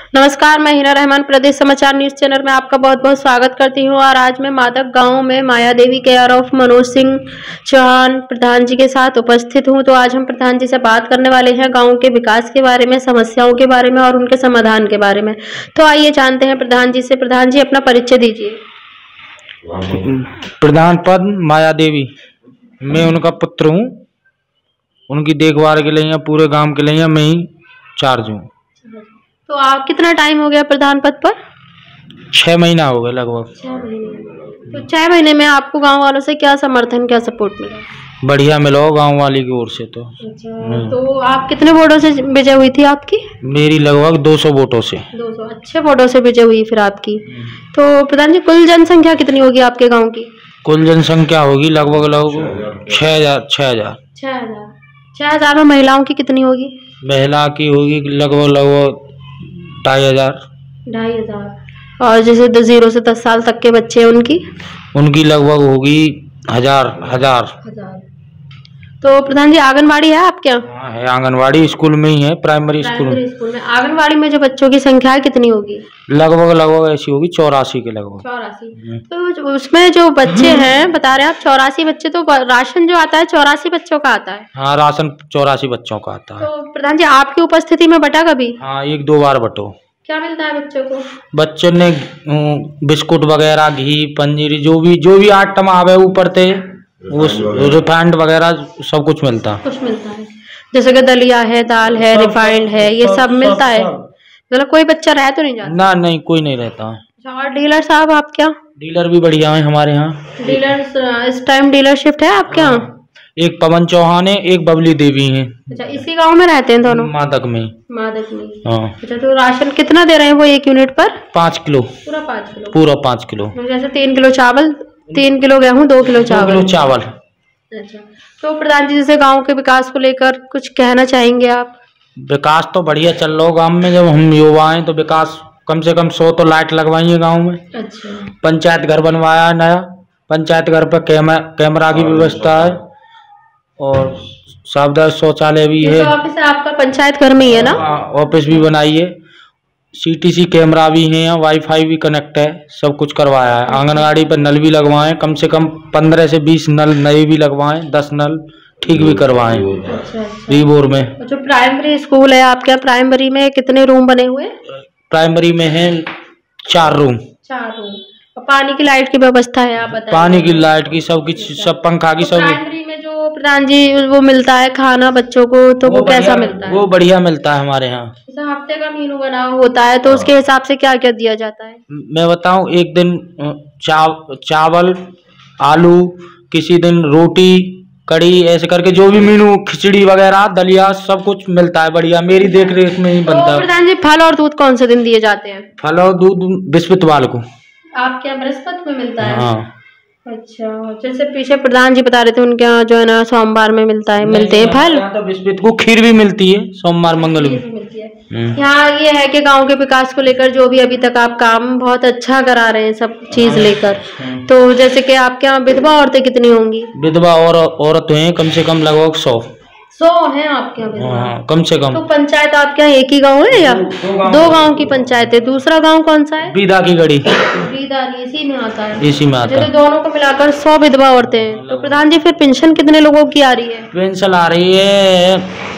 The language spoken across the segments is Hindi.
नमस्कार, मैं हिना रहमान प्रदेश समाचार न्यूज चैनल में आपका बहुत बहुत स्वागत करती हूं। और आज मैं मादक गांव में माया देवी केयर ऑफ मनोज सिंह चौहान प्रधान जी के साथ उपस्थित हूं। तो आज हम प्रधान जी से बात करने वाले हैं गांव के विकास के बारे में, समस्याओं के बारे में और उनके समाधान के बारे में। तो आइए जानते हैं प्रधान जी से। प्रधान जी, अपना परिचय दीजिए। प्रधान पद माया देवी, मैं उनका पुत्र हूँ। उनकी देखभाल के लिए पूरे गांव के लिए मैं ही चार्ज हूँ। तो आप कितना टाइम हो गया प्रधान पद पर? 6 महीना हो गए लगभग। 6 महीने। तो 6 महीने में आपको गांव वालों से क्या समर्थन, क्या सपोर्ट मिला? बढ़िया मिला गांव वाली की ओर से। तो तो आप कितने वोटों से विजय हुई थी आपकी? मेरी लगभग 200 वोटों से। 200 अच्छे वोटों से विजय हुई फिर आपकी। तो प्रधान जी, कुल जनसंख्या कितनी होगी आपके गाँव की? कुल जनसंख्या होगी लगभग 6,000 में महिलाओं की कितनी होगी? महिला की होगी लगभग 2,500। और जैसे 0 से 10 साल तक के बच्चे उनकी लगभग होगी 1000। तो प्रधान जी, आंगनवाड़ी है आपके यहाँ? हाँ है, आंगनवाड़ी स्कूल में ही है, प्राइमरी स्कूल में। आंगनवाड़ी में जो बच्चों की संख्या है कितनी होगी? लगभग ऐसी होगी 84 के लगभग। 84। तो उसमें जो बच्चे हैं, बता रहे हैं आप 84 बच्चे, तो राशन जो आता है 84 बच्चों का आता है? हाँ, राशन 84 बच्चों का आता है। तो प्रधान जी, आपकी उपस्थिति में बटा कभी? हाँ, 1-2 बार बटो। क्या मिलता है बच्चों को? बच्चों ने बिस्कुट वगैरह, घी, पंजीरी, जो भी आइटम आवे ऊपर थे, वो रिफाइंड वगैरह सब कुछ मिलता है। जैसे कि दलिया है, दाल है, रिफाइंड है, ये सब मिलता है। मतलब कोई बच्चा रह तो नहीं जाता? ना, नहीं, कोई नहीं रहता। और डीलर साहब आप क्या? डीलर भी बढ़िया है हमारे यहाँ। डीलर इस टाइम डीलर शिफ्ट है आपके यहाँ? एक पवन चौहान है, एक बबली देवी है। अच्छा, इसी गांव में रहते हैं दोनों? मादक में। हाँ। अच्छा, तो राशन कितना दे रहे हैं वो 1 यूनिट पर? 5 किलो। पूरा 5 किलो। जैसे 3 किलो चावल, 3 किलो गेहूँ, 2 किलो चावल। अच्छा, तो प्रधान जी, जैसे गांव के विकास को लेकर कुछ कहना चाहेंगे आप? विकास तो बढ़िया चल रहा है गांव में। जब हम युवा हैं तो विकास कम से कम 100 तो लाइट लगवाई है गांव में। अच्छा। पंचायत घर बनवाया है नया। पंचायत घर पर कैमरा की व्यवस्था है और सामुदायिक शौचालय भी है। ऑफिस आपका पंचायत घर में ही है ना? ऑफिस भी बनाई है, CTC कैमरा भी है, वाईफाई भी कनेक्ट है, सब कुछ करवाया है। आंगनवाड़ी पर नल भी लगवाए, कम से कम 15 से 20 नल नए भी लगवाए, 10 नल ठीक भी करवाए। रीबोर में। जो प्राइमरी स्कूल है आपके, प्राइमरी में कितने रूम बने हुए? प्राइमरी में है 4 रूम। 4 रूम। और पानी की लाइट की व्यवस्था है, आप बताइए? पानी की लाइट की सब पंखा की सब। प्राइमरी में जो प्रधान जी वो मिलता है खाना बच्चों को, तो वो कैसा मिलता है? वो बढ़िया मिलता है हमारे यहाँ। हफ्ते का मेनू बना होता है, तो उसके हिसाब से क्या क्या दिया जाता है? मैं बताऊं, एक दिन चावल, आलू, किसी दिन रोटी, कड़ी, ऐसे करके जो भी मेनू, खिचड़ी वगैरह, दलिया, सब कुछ मिलता है बढ़िया। मेरी देख रेख में ही बनता है। प्रधान जी, फल और दूध कौन से दिन दिए जाते हैं? फल और दूध बृहस्पतिवार को। आपके यहाँ बृहस्पति में मिलता है? हाँ। अच्छा, जैसे पीछे प्रधान जी बता रहे थे उनके यहाँ जो है ना सोमवार में मिलते हैं फल। तो बृहस्पति को खीर भी मिलती है, सोमवार मंगल को मिलती है। यहाँ ये है कि गांव के विकास को लेकर जो भी अभी तक आप काम बहुत अच्छा करा रहे हैं सब चीज लेकर। तो जैसे कि आपके यहाँ विधवा औरतें कितनी होंगी? विधवा और औरत हैं कम से कम लगभग 100 है आपके यहाँ? हाँ, कम से कम। तो पंचायत आपके यहाँ एक ही गांव है या 2 गांव की पंचायत है? दूसरा गांव कौन सा है? बीदा की गढ़ी। इसी में आता है? इसी में आता है। तो दोनों को मिलाकर 100 विधवा औरतें हैं। तो प्रधान जी, फिर पेंशन कितने लोगों की आ रही है? पेंशन आ रही है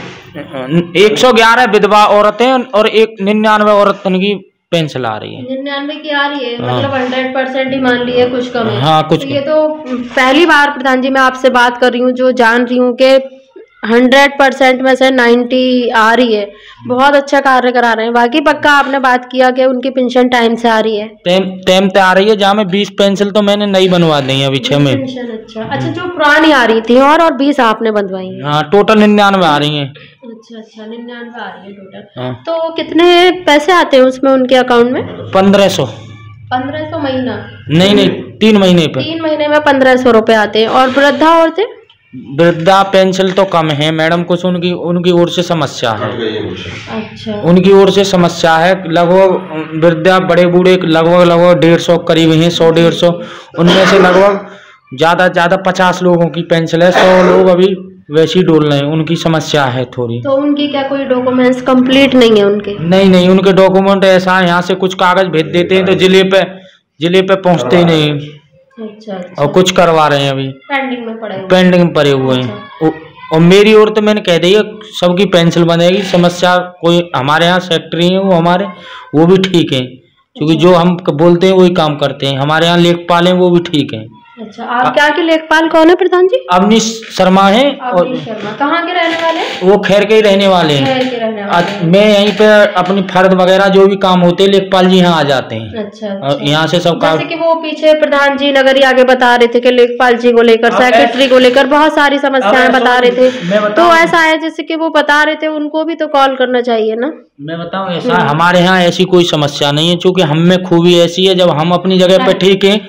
111 विधवा औरतें और 99 औरतों की पेंशन आ रही है। 99 की आ रही है। मतलब 100% ही मान ली है, कुछ कम है? हाँ, कुछ। ये तो पहली बार प्रधान जी मैं आपसे बात कर रही हूँ जो जान रही हूँ कि 100% में से 90 आ रही है। बहुत अच्छा कार्य करा रहे हैं। बाकी पक्का आपने बात किया कि उनकी पेंशन टाइम से आ रही है? टाइम से आ रही है। जहाँ में 20 पेंशन तो मैंने नई बनवा दी है अभी 6 में। अच्छा, जो पुरानी आ रही थी और 20 आपने बनवाई है? हाँ, टोटल 99 आ रही है। अच्छा, 99 आ रही है टोटल। हाँ। तो कितने पैसे आते हैं उसमें उनके अकाउंट में? 1500 महीना? नहीं, 3 महीने पे। 3 महीने में 1500 रुपए आते हैं। और वृद्धा औरतें? वृद्धा पेंशन तो कम है मैडम, कुछ उनकी ओर से समस्या है। अच्छा। उनकी ओर से समस्या है। लगभग वृद्धा बड़े बूढ़े लगभग 150 करीब हैं, 100-150। उनमें से लगभग ज्यादा 50 लोगों की पेंशन है। 100 लोग अभी वैसी डोल रहे हैं, उनकी समस्या है थोड़ी। तो उनकी क्या कोई डॉक्यूमेंट्स कंप्लीट नहीं है उनके? नहीं, उनके डॉक्यूमेंट ऐसा है, यहाँ से कुछ कागज भेज देते हैं तो जिले पे पहुँचते ही नहीं। अच्छा। और कुछ करवा रहे हैं अभी पेंडिंग में पड़े हुए हैं। और मेरी ओर तो मैंने कह दी है सबकी पेंसिल बनेगी, समस्या कोई हमारे यहाँ सेक्रेटरी है वो भी ठीक है, क्योंकि जो हम बोलते हैं वही काम करते हैं। हमारे यहाँ लेखपाल हैं वो भी ठीक है। अच्छा, आप क्या के लेखपाल कौन है प्रधान जी? अवनीश शर्मा है। और कहाँ के रहने वाले? वो खैर के ही रहने वाले हैं। मैं यहीं पे अपनी फर्द वगैरह जो भी काम होते हैं लेखपाल जी यहाँ आ जाते हैं। अच्छा। यहाँ से सब काम, जैसे कि वो पीछे प्रधान जी नगरी आगे बता रहे थे कि लेखपाल जी को लेकर, सेक्रेटरी को लेकर बहुत सारी समस्याएं बता रहे थे, तो ऐसा है जैसे कि वो बता रहे थे, उनको भी तो कॉल करना चाहिए ना। मैं बताऊं ऐसा हमारे यहाँ ऐसी कोई समस्या नहीं है, क्योंकि हम में खूबी ऐसी है, जब हम अपनी जगह पे ठीक है,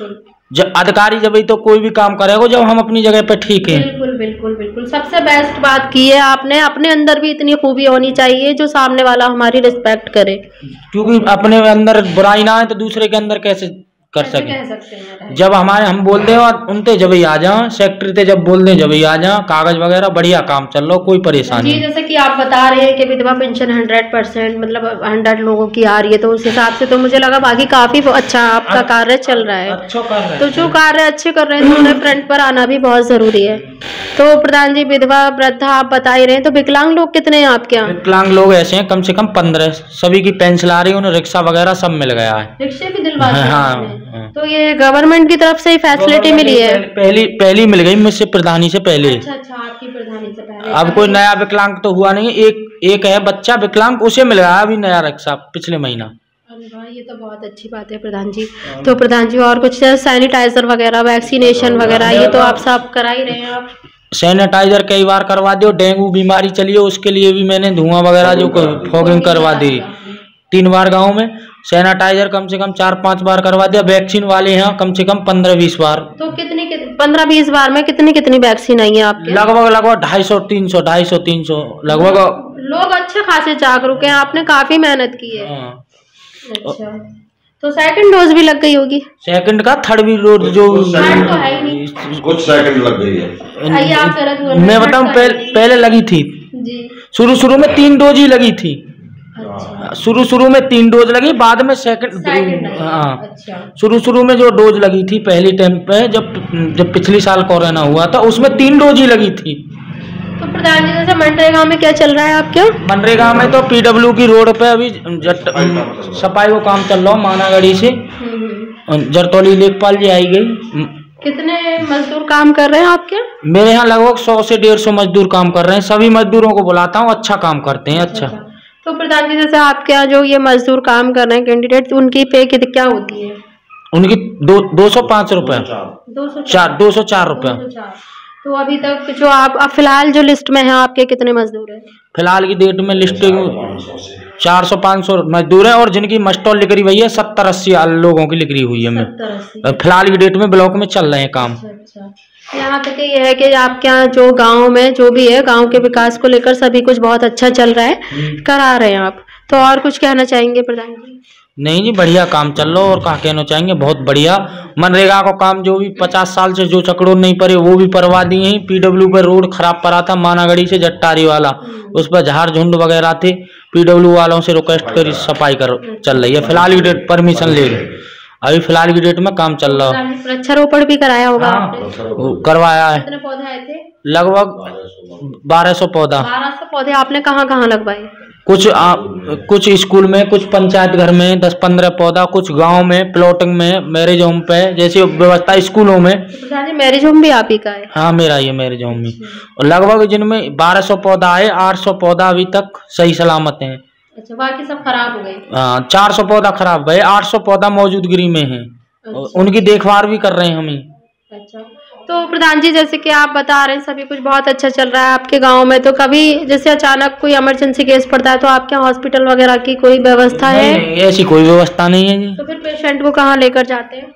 जब अधिकारी जब तो कोई भी काम करेगा जब हम अपनी जगह पे ठीक है। बिल्कुल सबसे बेस्ट बात की है आपने। अपने अंदर भी इतनी खूबी होनी चाहिए जो सामने वाला हमारी रिस्पेक्ट करे, क्योंकि अपने अंदर बुराई ना है तो दूसरे के अंदर कैसे कर सके। जब हम बोलते हैं उनते जब ही आ जाओ, सेक्रेटरी थे जब बोलते हैं जब ही आ जाओ, कागज वगैरह बढ़िया काम चल रहा, कोई परेशानी नहीं। जैसे कि आप बता रहे हैं कि विधवा पेंशन 100% मतलब 100 लोगों की आ रही है, तो उस हिसाब से तो मुझे लगा बाकी काफी अच्छा आपका कार्य चल रहा है। अच्छा कार्य, तो जो कार्य अच्छे कर रहे हैं तो उन्हें फ्रंट पर आना भी बहुत जरूरी है। तो प्रधान जी विधवा वृद्धा आप बता ही रहे हैं, तो विकलांग लोग कितने हैं आपके यहाँ? विकलांग लोग ऐसे हैं कम से कम 15, सभी की पेंसिल आ रही है, उन्हें रिक्शा वगैरह सब मिल गया है। रिक्शे भी दिलवा रहे हैं? हाँ। तो ये गवर्नमेंट की तरफ से ही फैसिलिटी मिली है? पहली मिल गई मुझसे प्रधानी से पहले। अच्छा, आपकी प्रधानी से पहले। अब कोई नया विकलांग तो हुआ नहीं, एक है बच्चा विकलांग, उसे मिल गया अभी नया रिक्शा पिछले महीना। ये तो बहुत अच्छी बात है प्रधान जी। तो प्रधान जी और कुछ सैनिटाइजर वगैरह, वैक्सीनेशन वगैरह ये तो आप सब करा ही रहे हैं? आप सैनिटाइजर कई बार करवा दियो, डेंगू बीमारी चली है उसके लिए भी मैंने धुआं वगैरह जो फॉगिंग करवा दी 3 बार गाँव में। सैनिटाइजर कम से कम 4-5 बार करवा दिया। वैक्सीन वाले हैं कम से कम 15-20 बार। तो कितनी 15-20 बार में कितनी वैक्सीन आई है आपके? लगभग 250-300 लगभग। लोग अच्छे खासे जागरूक हैं, आपने काफी मेहनत की है। अच्छा, तो सेकंड डोज भी लग गई होगी? सेकंड का थर्ड भी डोज जो तो है ही नहीं, कुछ सेकंड लग गई है। मैं बताऊं पहले लगी थी शुरू में 3 डोज ही लगी थी। शुरू में 3 डोज लगी, बाद में सेकंड। हाँ, शुरू में जो डोज लगी थी पहली टाइम पे जब पिछले साल कोरोना हुआ था उसमें 3 डोज ही लगी थी। तो प्रधान जी जैसे मनरेगा में क्या चल रहा है आपके? मनरेगा में तो PW की रोड पे अभी सफाई को काम चल रहा है मानागढ़ी से जरतौली। लेखपाल जी आई गई। कितने मजदूर काम कर रहे हैं आपके? मेरे यहाँ लगभग 100 से 150 मजदूर काम कर रहे हैं। सभी मजदूरों को बुलाता हूँ, अच्छा काम करते हैं। अच्छा। तो प्रधान जी जैसे आपके यहाँ जो ये मजदूर काम कर रहे हैं कैंडिडेट, उनकी पे क्या होती है? उनकी 205 रुपए, 204 रुपए। तो अभी तक जो आप फिलहाल जो लिस्ट में है आपके कितने मजदूर हैं? फिलहाल की डेट में लिस्ट 400-500 मजदूर है, और जिनकी मस्टॉल लिख रही हुई है 70-80 लोगों की लिख रही हुई है। मैं फिलहाल की डेट में ब्लॉक में चल रहे हैं काम। अच्छा। यहाँ तक ये है कि आपके यहाँ जो गांव में जो भी है गांव के विकास को लेकर सभी कुछ बहुत अच्छा चल रहा है, करा रहे हैं आप। तो और कुछ कहना चाहेंगे प्रधान जी? नहीं जी, बढ़िया काम चल रहा है, और क्या कहना चाहेंगे, बहुत बढ़िया। मनरेगा का काम जो भी 50 साल से जो चकड़ों नहीं पड़े वो भी करवा दिए हैं। PW पर रोड खराब पड़ा था मानागढ़ी से जट्टारी वाला, उस पर झाड़ झुंड वगैरह थे। PW वालों से रिक्वेस्ट कर सफाई चल रही है। फिलहाल की डेट परमिशन ले रही, अभी फिलहाल की डेट में काम चल रहा है। वृक्षारोपण भी कराया होगा? करवाया है। कितने पौधे आए थे? लगभग 1200 पौधा। 1200 पौधे आपने कहाँ लगवाए? कुछ स्कूल में, कुछ पंचायत घर में 10-15 पौधा, कुछ गांव में, प्लॉटिंग में, मैरिज होम पे जैसे व्यवस्था स्कूलों में। मैरिज होम भी आप ही का है? हाँ, मेरा ये मैरिज होम भी। और लगभग जिनमें 1200 पौधा है, 800 पौधा अभी तक सही सलामत हैं। अच्छा, बाकी सब खराब हो गए? हाँ, 400 पौधा खराब गए, 800 पौधा मौजूदगिरी में है। अच्छा। उनकी देखभाल भी कर रहे हैं हम ही। अच्छा। तो प्रधान जी जैसे कि आप बता रहे हैं सभी कुछ बहुत अच्छा चल रहा है आपके गांव में, तो कभी जैसे अचानक कोई इमरजेंसी केस पड़ता है तो आपके हॉस्पिटल वगैरह की कोई व्यवस्था है? नहीं, ऐसी कोई व्यवस्था नहीं है जी। तो फिर पेशेंट को कहाँ लेकर जाते हैं?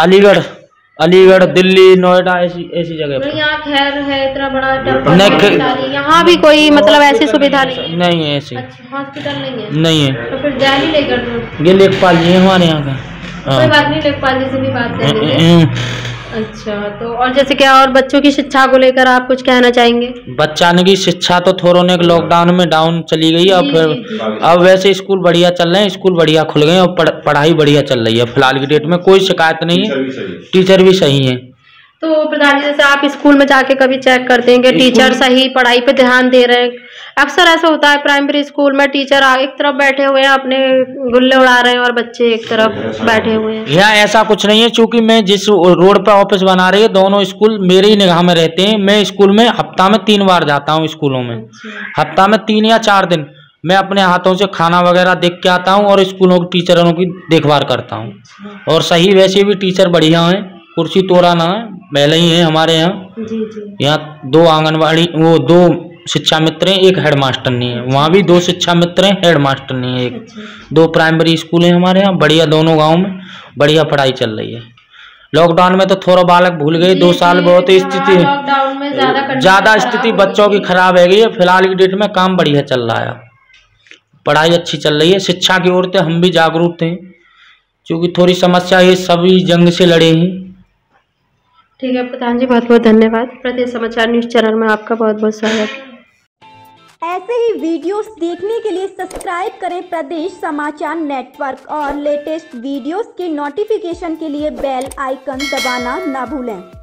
अलीगढ़, दिल्ली, नोएडा, ऐसी जगह पर। यहाँ खैर है इतना बड़ा, यहाँ भी कोई मतलब ऐसी सुविधा नहीं है ऐसी। अच्छा, हॉस्पिटल नहीं है? नहीं है। तो फिर दिल्ली लेकर ये लेखपाल जी है हमारे यहाँ का। कोई बात नहीं, लेखपाल जी से भी बात कर लेंगे। अच्छा, तो और जैसे क्या और बच्चों की शिक्षा को लेकर आप कुछ कहना चाहेंगे? बच्चा की शिक्षा तो थोड़ों ने लॉकडाउन में डाउन चली गई और फिर अब वैसे स्कूल बढ़िया चल रहे हैं, स्कूल बढ़िया खुल गए और पढ़ाई बढ़िया चल रही है। फिलहाल की डेट में कोई शिकायत नहीं है, टीचर भी सही है। तो प्रधान जी, जैसे आप स्कूल में जाके कभी चेक करते हैं कि टीचर सही पढ़ाई पे ध्यान दे रहे हैं? अक्सर ऐसा होता है प्राइमरी स्कूल में टीचर एक तरफ बैठे हुए हैं अपने गुल्ले उड़ा रहे हैं और बच्चे एक तरफ बैठे हुए हैं। यहाँ ऐसा कुछ नहीं है, चूंकि मैं जिस रोड पे ऑफिस बना रही है दोनों स्कूल मेरे ही निगाह में रहते हैं। मैं स्कूल में हफ्ता में 3 बार जाता हूँ स्कूलों में। हफ्ता में 3 या 4 दिन मैं अपने हाथों से खाना वगैरह देख के आता हूँ और स्कूलों की टीचरों की देखभाल करता हूँ। और सही वैसे भी टीचर बढ़िया है, कुर्सी तोड़ा ना है, पहले ही है हमारे यहाँ। यहाँ 2 आंगनबाड़ी 2 शिक्षा मित्र हैं, 1 हेडमास्टर नहीं है। वहाँ भी 2 शिक्षा मित्र हैं, हेडमास्टर नहीं है। 2 प्राइमरी स्कूल हैं हमारे यहाँ, बढ़िया दोनों गांव में बढ़िया पढ़ाई चल रही है। लॉकडाउन में तो थोड़ा बालक भूल गए, 2 साल बहुत स्थिति ज़्यादा स्थिति बच्चों की खराब है गई है। फिलहाल की डेट में काम बढ़िया चल रहा है, पढ़ाई अच्छी चल रही है। शिक्षा की ओर से हम भी जागरूक थे, क्योंकि थोड़ी समस्या ये सभी जंग से लड़े हैं। ठीक है प्रधान जी, बहुत बहुत धन्यवाद। प्रदेश समाचार न्यूज़ चैनल में आपका बहुत बहुत स्वागत। ऐसे ही वीडियोस देखने के लिए सब्सक्राइब करें प्रदेश समाचार नेटवर्क और लेटेस्ट वीडियोस के नोटिफिकेशन के लिए बेल आइकन दबाना ना भूलें।